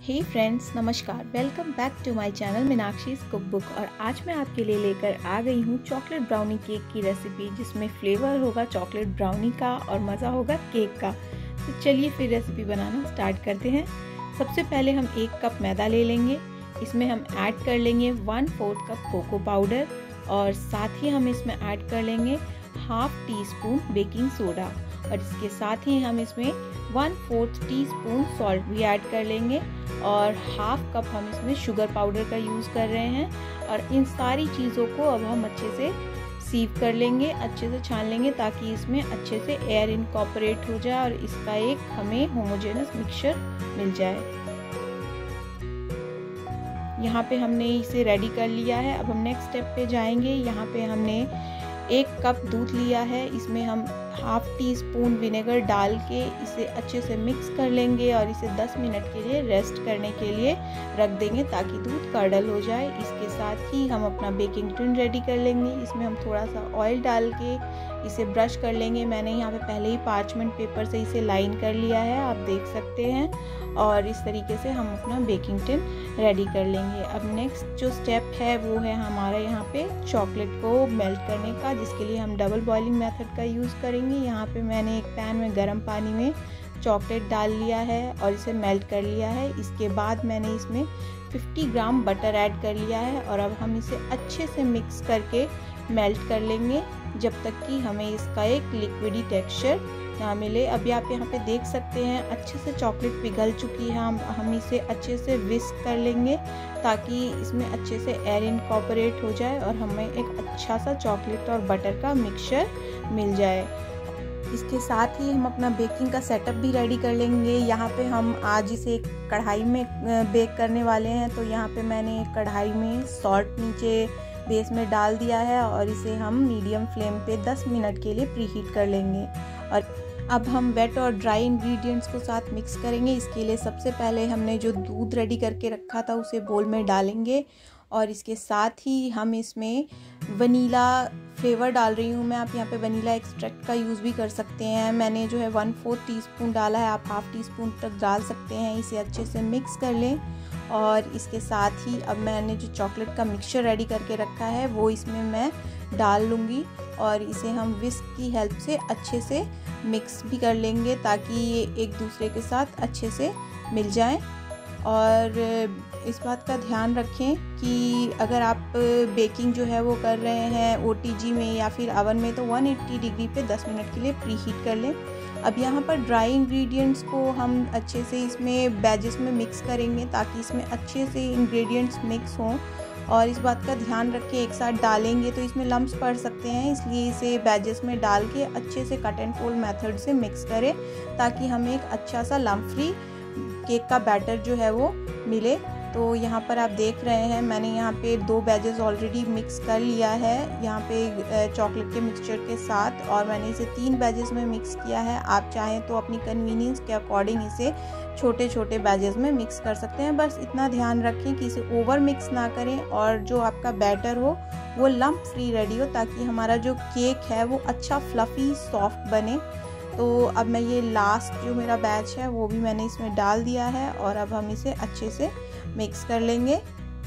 हे friends, नमस्कार। Welcome back to my channel Meenakshi's cook book. और आज मैं आपके लिए लेकर आ गई हूँ चॉकलेट ब्राउनी केक की रेसिपी, जिसमें फ्लेवर होगा चॉकलेट ब्राउनी का और मज़ा होगा केक का। तो चलिए फिर रेसिपी बनाना स्टार्ट करते हैं। सबसे पहले हम 1 कप मैदा ले लेंगे। इसमें हम ऐड कर लेंगे 1/4 कप कोको पाउडर और साथ ही हम इसमें ऐड कर लेंगे ½ टीस्पून बेकिंग सोडा और इसके साथ ही हम इसमें 1/4 टीस्पून सॉल्ट भी ऐड कर लेंगे और ½ कप हम इसमें शुगर पाउडर का यूज़ कर रहे हैं। और इन सारी चीज़ों को अब हम अच्छे से सीव कर लेंगे, अच्छे से छान लेंगे ताकि इसमें अच्छे से एयर इनकॉर्पोरेट हो जाए और इसका एक हमें होमोजेनस मिक्सचर मिल जाए। यहाँ पे हमने इसे रेडी कर लिया है। अब हम नेक्स्ट स्टेप पे जाएंगे। यहाँ पे हमने 1 कप दूध लिया है। इसमें हम ½ टीस्पून विनेगर डाल के इसे अच्छे से मिक्स कर लेंगे और इसे 10 मिनट के लिए रेस्ट करने के लिए रख देंगे ताकि दूध कर्डल हो जाए। इसके साथ ही हम अपना बेकिंग टिन रेडी कर लेंगे। इसमें हम थोड़ा सा ऑयल डाल के इसे ब्रश कर लेंगे। मैंने यहाँ पे पहले ही पार्चमेंट पेपर से इसे लाइन कर लिया है, आप देख सकते हैं। और इस तरीके से हम अपना बेकिंग टिन रेडी कर लेंगे। अब नेक्स्ट जो स्टेप है वो है हमारा यहाँ पे चॉकलेट को मेल्ट करने का, जिसके लिए हम डबल बॉइलिंग मेथड का यूज़ करेंगे। यहाँ पे मैंने एक पैन में गर्म पानी में चॉकलेट डाल लिया है और इसे मेल्ट कर लिया है। इसके बाद मैंने इसमें 50 ग्राम बटर ऐड कर लिया है और अब हम इसे अच्छे से मिक्स करके मेल्ट कर लेंगे जब तक कि हमें इसका एक लिक्विडी टेक्सचर ना मिले। अभी आप यहाँ पे देख सकते हैं अच्छे से चॉकलेट पिघल चुकी है। हम इसे अच्छे से विस्क कर लेंगे ताकि इसमें अच्छे से एयर इनकॉर्पोरेट हो जाए और हमें एक अच्छा सा चॉकलेट और बटर का मिक्सचर मिल जाए। इसके साथ ही हम अपना बेकिंग का सेटअप भी रेडी कर लेंगे। यहाँ पे हम आज इसे एक कढ़ाई में बेक करने वाले हैं। तो यहाँ पे मैंने कढ़ाई में सॉल्ट नीचे बेस में डाल दिया है और इसे हम मीडियम फ्लेम पे 10 मिनट के लिए प्रीहीट कर लेंगे। और अब हम वेट और ड्राई इंग्रेडिएंट्स को साथ मिक्स करेंगे। इसके लिए सबसे पहले हमने जो दूध रेडी करके रखा था उसे बोल में डालेंगे और इसके साथ ही हम इसमें वनीला फ्लेवर डाल रही हूँ मैं। आप यहाँ पे वनीला एक्सट्रैक्ट का यूज़ भी कर सकते हैं। मैंने जो है 1/4 टीस्पून डाला है, आप ½ टीस्पून तक डाल सकते हैं। इसे अच्छे से मिक्स कर लें और इसके साथ ही अब मैंने जो चॉकलेट का मिक्सचर रेडी करके रखा है वो इसमें मैं डाल लूँगी और इसे हम विस्क की हेल्प से अच्छे से मिक्स भी कर लेंगे ताकि ये एक दूसरे के साथ अच्छे से मिल जाएं। और इस बात का ध्यान रखें कि अगर आप बेकिंग जो है वो कर रहे हैं OTG में या फिर अवन में तो 180 डिग्री पे 10 मिनट के लिए प्रीहीट कर लें। अब यहाँ पर ड्राई इंग्रेडिएंट्स को हम अच्छे से इसमें बैचेस में मिक्स करेंगे ताकि इसमें अच्छे से इंग्रेडिएंट्स मिक्स हों। और इस बात का ध्यान रखें, एक साथ डालेंगे तो इसमें लम्प्स पड़ सकते हैं, इसलिए इसे बैचेस में डाल के अच्छे से कट एंड फोल्ड मेथड से मिक्स करें ताकि हमें एक अच्छा सा लम्प फ्री केक का बैटर जो है वो मिले। तो यहाँ पर आप देख रहे हैं मैंने यहाँ पे 2 बैचेस ऑलरेडी मिक्स कर लिया है यहाँ पे चॉकलेट के मिक्सचर के साथ, और मैंने इसे 3 बैचेस में मिक्स किया है। आप चाहें तो अपनी कन्वीनियंस के अकॉर्डिंग इसे छोटे छोटे बैचेस में मिक्स कर सकते हैं। बस इतना ध्यान रखें कि इसे ओवर मिक्स ना करें और जो आपका बैटर हो वो लम्प फ्री रेडी हो ताकि हमारा जो केक है वो अच्छा फ्लफ़ी सॉफ्ट बने। तो अब मैं ये लास्ट जो मेरा बैच है वो भी मैंने इसमें डाल दिया है और अब हम इसे अच्छे से मिक्स कर लेंगे।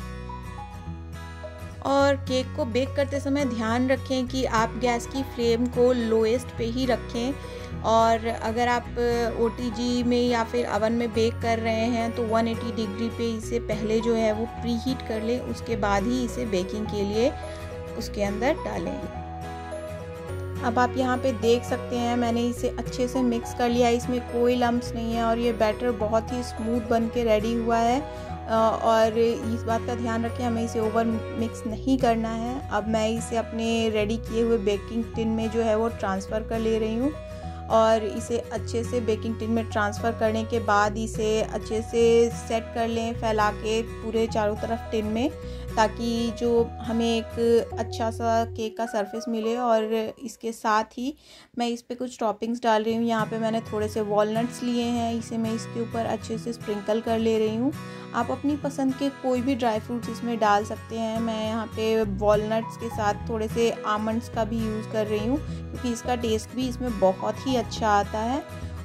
और केक को बेक करते समय ध्यान रखें कि आप गैस की फ्लेम को लोएस्ट पे ही रखें। और अगर आप OTG में या फिर अवन में बेक कर रहे हैं तो 180 डिग्री पे इसे पहले जो है वो प्रीहीट कर लें, उसके बाद ही इसे बेकिंग के लिए उसके अंदर डालें। अब आप यहाँ पे देख सकते हैं मैंने इसे अच्छे से मिक्स कर लिया है, इसमें कोई लम्प्स नहीं है और ये बैटर बहुत ही स्मूथ बन के रेडी हुआ है। और इस बात का ध्यान रखें हमें इसे ओवर मिक्स नहीं करना है। अब मैं इसे अपने रेडी किए हुए बेकिंग टिन में जो है वो ट्रांसफ़र कर ले रही हूँ और इसे अच्छे से बेकिंग टिन में ट्रांसफ़र करने के बाद इसे अच्छे से सेट कर लें फैला के पूरे चारों तरफ टिन में, ताकि जो हमें एक अच्छा सा केक का सरफेस मिले। और इसके साथ ही मैं इस पे कुछ टॉपिंग्स डाल रही हूँ। यहाँ पे मैंने थोड़े से वॉलनट्स लिए हैं, इसे मैं इसके ऊपर अच्छे से स्प्रिंकल कर ले रही हूँ। आप अपनी पसंद के कोई भी ड्राई फ्रूट्स इसमें डाल सकते हैं। मैं यहाँ पे वॉलनट्स के साथ थोड़े से आमंड्स का भी यूज़ कर रही हूँ क्योंकि इसका टेस्ट भी इसमें बहुत ही अच्छा आता है।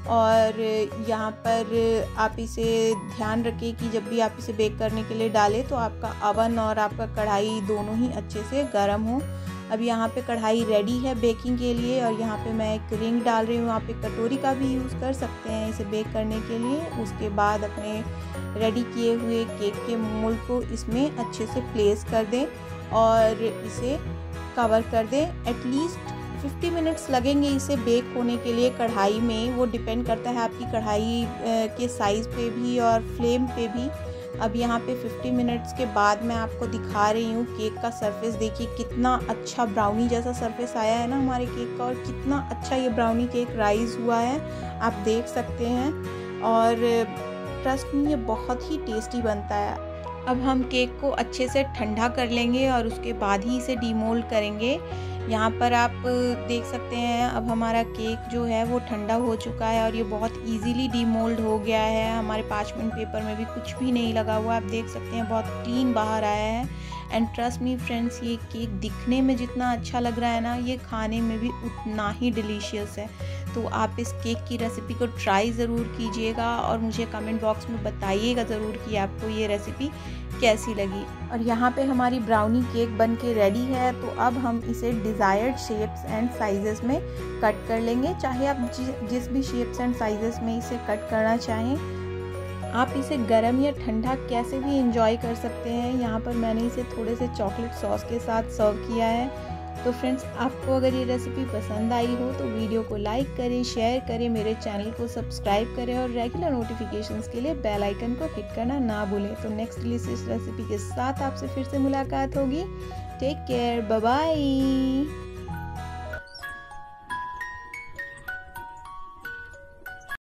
और यहाँ पर आप इसे ध्यान रखें कि जब भी आप इसे बेक करने के लिए डालें तो आपका अवन और आपका कढ़ाई दोनों ही अच्छे से गर्म हो। अब यहाँ पे कढ़ाई रेडी है बेकिंग के लिए और यहाँ पे मैं एक रिंग डाल रही हूँ। आप एक कटोरी का भी यूज़ कर सकते हैं इसे बेक करने के लिए। उसके बाद अपने रेडी किए हुए केक के मोल्ड को इसमें अच्छे से प्लेस कर दें और इसे कवर कर दें। एटलीस्ट 50 मिनट्स लगेंगे इसे बेक होने के लिए कढ़ाई में। वो डिपेंड करता है आपकी कढ़ाई के साइज़ पे भी और फ्लेम पे भी। अब यहाँ पे 50 मिनट्स के बाद मैं आपको दिखा रही हूँ केक का सरफेस। देखिए कितना अच्छा ब्राउनी जैसा सरफेस आया है ना हमारे केक का, और कितना अच्छा ये ब्राउनी केक राइज हुआ है, आप देख सकते हैं। और ट्रस्ट में ये बहुत ही टेस्टी बनता है। अब हम केक को अच्छे से ठंडा कर लेंगे और उसके बाद ही इसे डीमोल्ड करेंगे। यहाँ पर आप देख सकते हैं अब हमारा केक जो है वो ठंडा हो चुका है और ये बहुत इजीली डीमोल्ड हो गया है। हमारे पार्चमेंट पेपर में भी कुछ भी नहीं लगा हुआ, आप देख सकते हैं बहुत क्लीन बाहर आया है। एंड ट्रस्ट मी फ्रेंड्स, ये केक दिखने में जितना अच्छा लग रहा है ना, ये खाने में भी उतना ही डिलीशियस है। तो आप इस केक की रेसिपी को ट्राई ज़रूर कीजिएगा और मुझे कमेंट बॉक्स में बताइएगा ज़रूर कि आपको ये रेसिपी कैसी लगी। और यहाँ पे हमारी ब्राउनी केक बन के रेडी है। तो अब हम इसे डिज़ायर्ड शेप्स एंड साइजेस में कट कर लेंगे। चाहे आप जिस भी शेप्स एंड साइजेस में इसे कट करना चाहें, आप इसे गरम या ठंडा कैसे भी इंजॉय कर सकते हैं। यहाँ पर मैंने इसे थोड़े से चॉकलेट सॉस के साथ सर्व किया है। तो फ्रेंड्स, आपको अगर ये रेसिपी पसंद आई हो तो वीडियो को लाइक करें, शेयर करें, मेरे चैनल को सब्सक्राइब करें और रेगुलर नोटिफिकेशंस के लिए बेल आइकन को हिट करना ना भूलें। तो नेक्स्ट डिलीशियस रेसिपी के साथ आपसे फिर से मुलाकात होगी। Take care, bye bye.